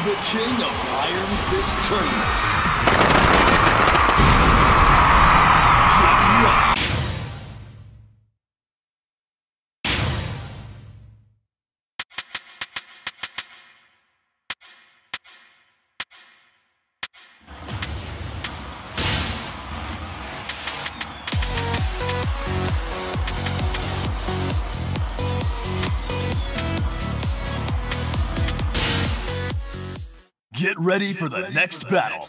the king of Iron Fist tournaments. Get ready. Get ready for the next battle.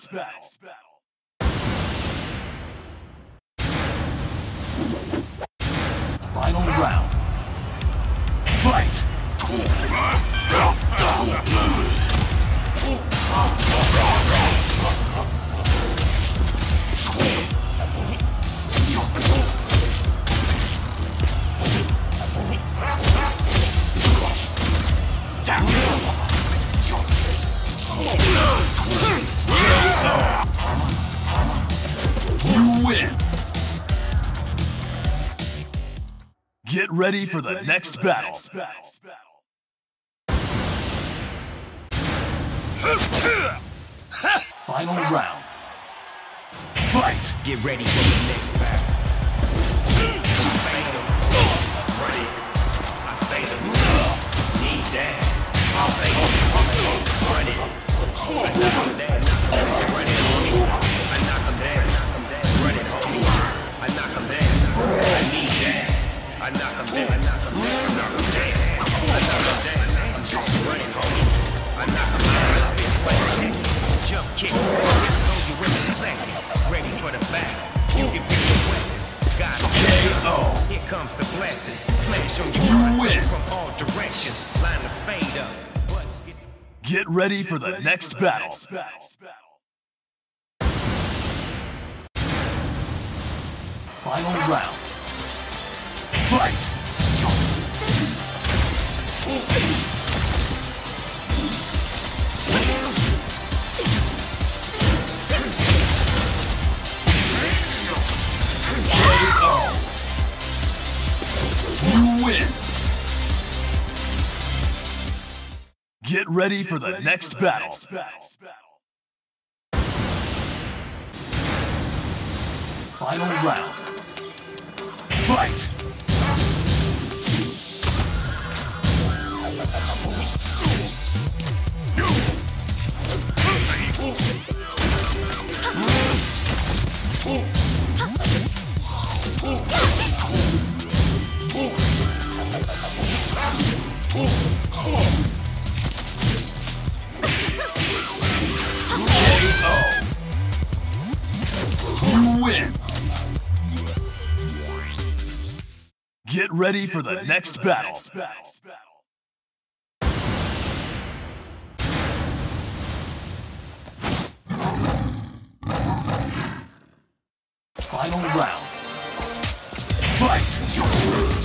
Final round. Fight! You win! Get ready for the next battle. Final round. Fight! Get ready for the next battle. I fade him. Knee down. I fade him. Run it. I knock him down. Run it, homie. I knock him down. Run it, homie. I knock him down. I knee down. I knock him down. I knock him down. I knock him down. Run it, homie. I knock him down. Big sweat. Jump kick. Told you in a second. Ready for the battle. You can pick the weapons. Got it. KO. Here comes the blessing. Smash on your win. from all directions. Line the fade up. Buttons Get ready for the next battle. Final round. Fight! You win! Get ready for the next battle. Final round. Fight! You win! Get ready for the next battle. Final round. Fight!